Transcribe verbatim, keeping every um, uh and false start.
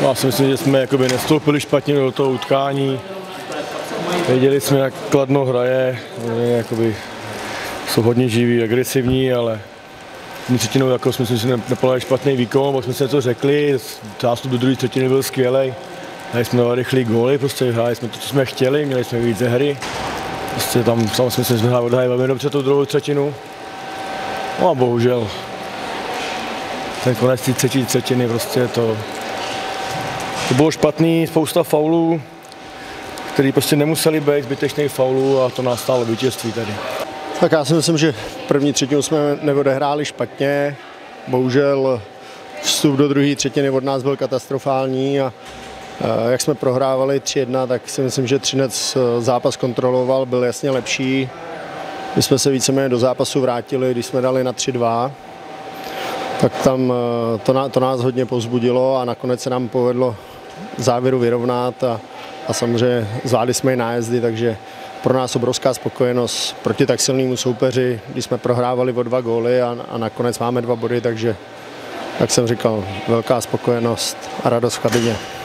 Já si myslím, že jsme jakoby nestoupili špatně do toho utkání. Věděli jsme, jak Kladno hraje, jakoby jsou hodně živí, agresivní, ale my třetinou jako jsme si nepodali špatný výkon, pak jsme si něco řekli, zástup do druhé třetiny byl skvělý. Hráli jsme rychlý góly, prostě hráli jsme to, co jsme chtěli, měli jsme více hry. Prostě tam samozřejmě jsme hráli odhráli velmi dobře tu druhou třetinu. No a bohužel ten konec té třetí třetiny prostě to, to bylo špatný, spousta faulů, který prostě nemuseli být, zbytečných faulů a to nás stálo vítězství tady. Tak já si myslím, že první třetinu jsme neodehráli špatně, bohužel vstup do druhé třetiny od nás byl katastrofální a jak jsme prohrávali tři jedna, tak si myslím, že Třinec zápas kontroloval, byl jasně lepší. My jsme se víceméně do zápasu vrátili, když jsme dali na tři dva, tak tam to, to nás hodně povzbudilo a nakonec se nám povedlo závěru vyrovnat a, a samozřejmě zvládli jsme i nájezdy, takže pro nás obrovská spokojenost proti tak silnému soupeři, když jsme prohrávali o dva góly a, a nakonec máme dva body, takže, jak jsem říkal, velká spokojenost a radost v kabině.